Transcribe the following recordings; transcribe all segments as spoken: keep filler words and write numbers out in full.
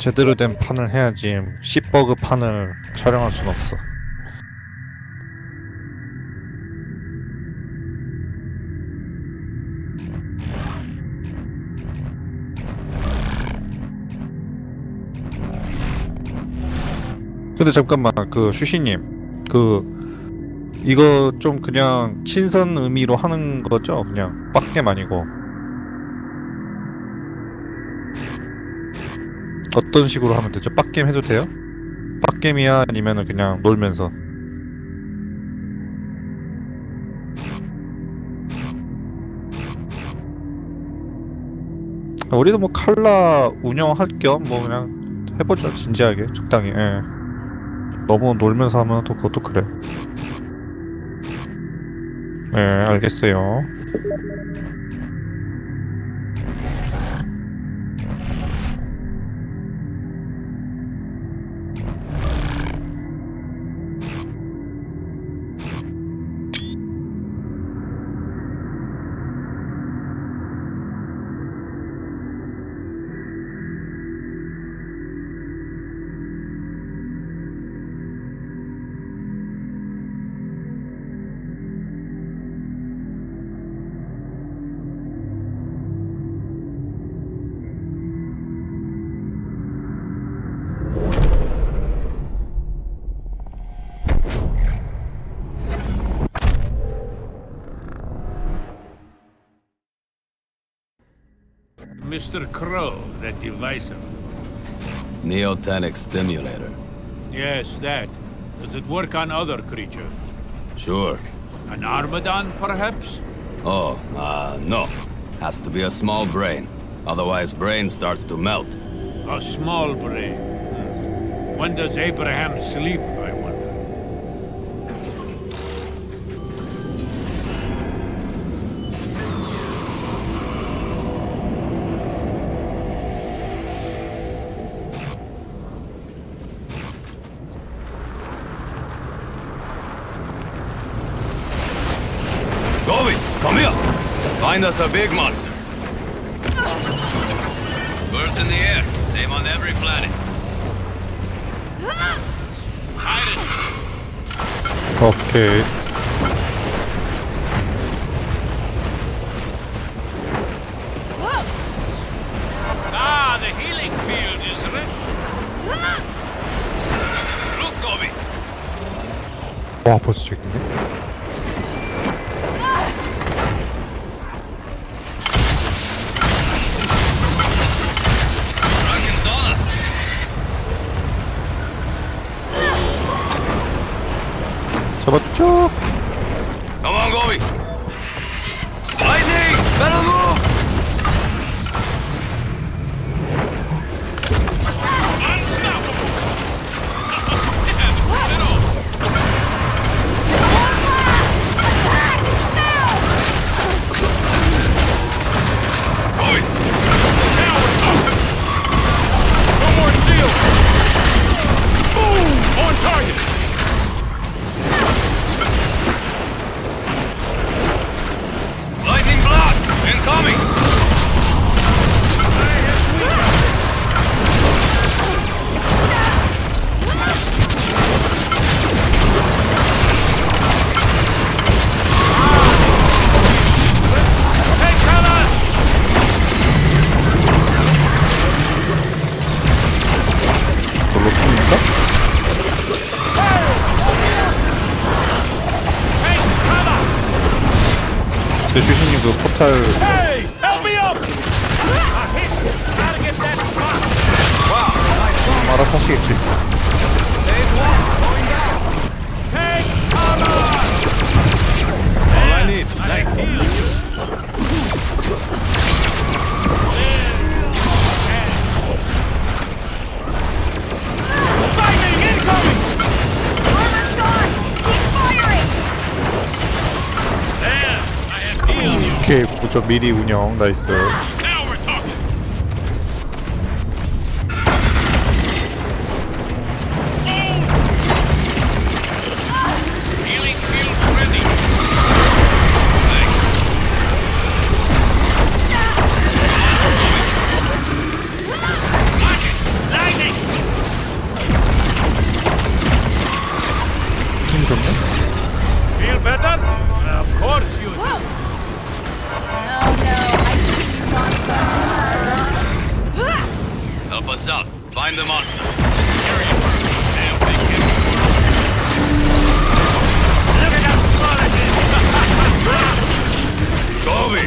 제대로 된 판을 해야지. 씨버그 판을 촬영할 순 없어. 근데 잠깐만, 그 슈시님, 그 이거 좀 그냥 친선 의미로 하는 거죠? 그냥 빡겜 아니고. 어떤 식으로 하면 되죠? 빡겜 해도 돼요? 빡겜이야? 아니면은 그냥 놀면서? 우리도 뭐 칼라 운영할 겸 뭐 그냥 해보죠. 진지하게 적당히. 예. 너무 놀면서 하면 또 그것도 그래. 예, 알겠어요. Mister Crow, that device of Neotenic stimulator. Yes, that. Does it work on other creatures? Sure. An Armadon, perhaps? Oh, uh, no. Has to be a small brain. Otherwise, brain starts to melt. A small brain. Hmm. When does Abraham sleep, I wonder? Gobi, come here! Find us a big monster. Birds in the air, same on every planet. Hide it! 오케이. Ah, the healing field, isn't it? Look, Gobi! 와, 벌써 저기네. Dragons on us! 잡았죠? Come on, Gobi! Lightning! Better move! Unstoppable! It hasn't worked at all! Gobi! Now we're talking! No more shield! Boom! On target! Lightning blast! Incoming! Take cover! 별로 큽니까? Take cover! 제 슈시님 그 포탈 Hey! Help me up! I hit! Gotta get that spot! 알아서 하시겠지. Take cover! All I need. I heal you. Lightning incoming! Armor's gone! Keep firing! There! I have healed you. 오케이, 무조 미리 운영. 나이스. Now we're talking! Healing fields ready. Thanks. Watch it! Lightning! Help us out. Find the monster. Look at how small it is! Gobi!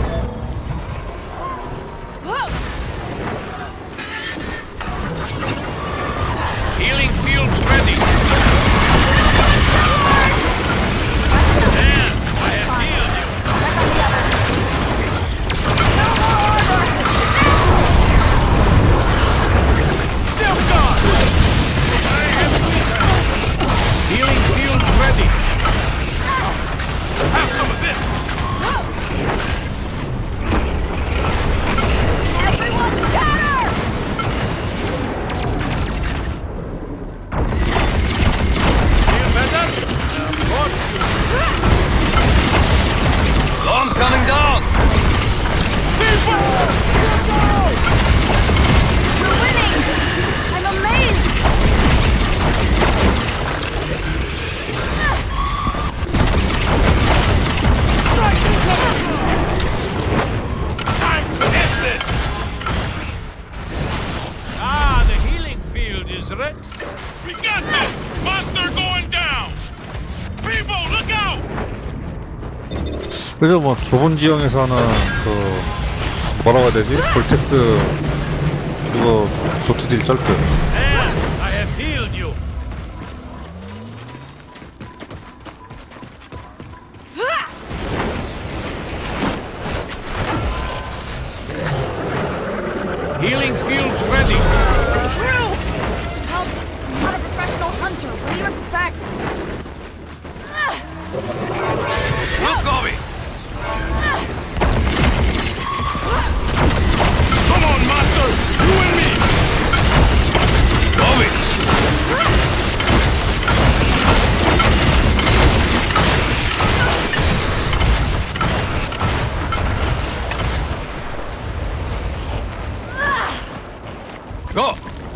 Healing fields ready. There, I have healed you. Still gone. I have healing fields ready. Have some of this. Everyone scatter! Feel better? Of course. Bomb's coming down! We're winning! I'm amazed! Time to hit this! Ah, the healing field is red. We got this! Monster going down! People, look out! 그래서 뭐 좁은 지형에서는 그 뭐라고 해야 되지? 볼텍스 그거 도트들이 쩔듯. There, I have healed you. Healing fields ready. True! Help! I'm not a professional hunter. What do you expect? Look, Gobi! Come on, monster! You and me! Gobi! Go!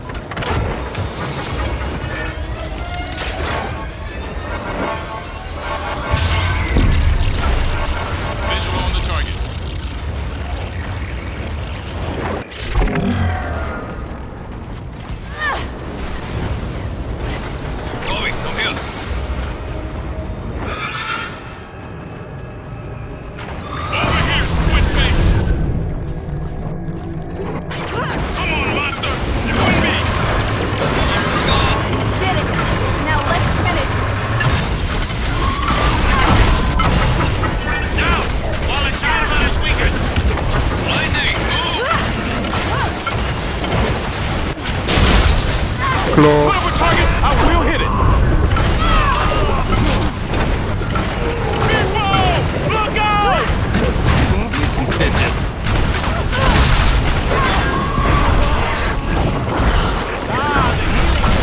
Visual on the target. Gobi, come here! Over here, squid face! Come on, monster! You and me! Did it! Now let's finish! Now, while the Chinaman is weakened. Lightning, move! 클로 Whatever target, I will hit it! People! Look out! Ah, the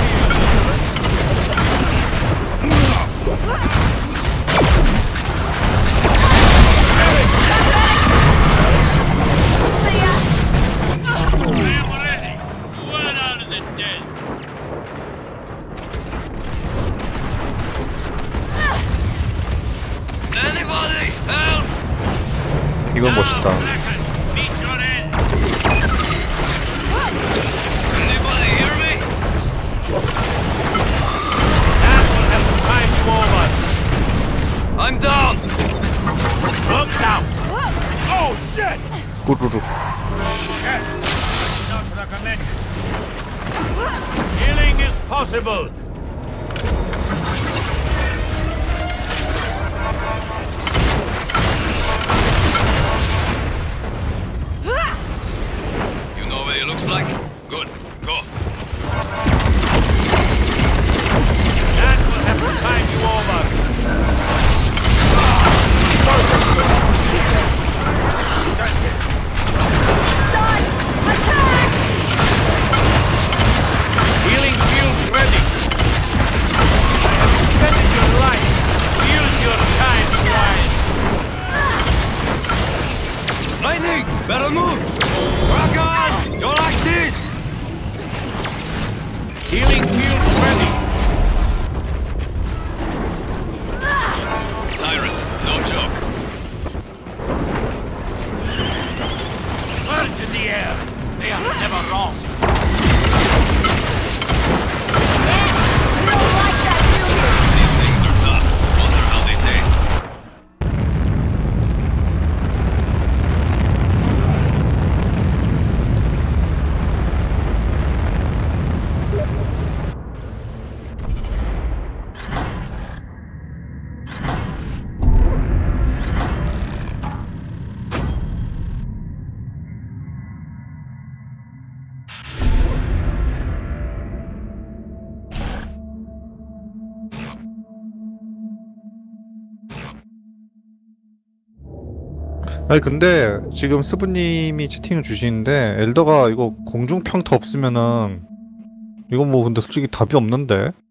See ya! I am ready. One out of the dead. Anybody, help! 이건 멋있다. Second, meet your end. Anybody hear me? That will help time you over. I'm down! Look now. Oh, shit! 꾸루루. Yes. Not recommended. Healing is possible. You know what he looks like? Good, go. That will help time you over. Done! Attack! Healing fields ready. I have extended your life. Use your time wisely. Lightning, better move! Rock on! You're like this! Healing fields ready. Tyrant, no joke. Birds in the air. They are never wrong. 아니 근데 지금 스브님이 채팅을 주시는데 엘더가 이거 공중 평타 없으면은 이거 뭐 근데 솔직히 답이 없는데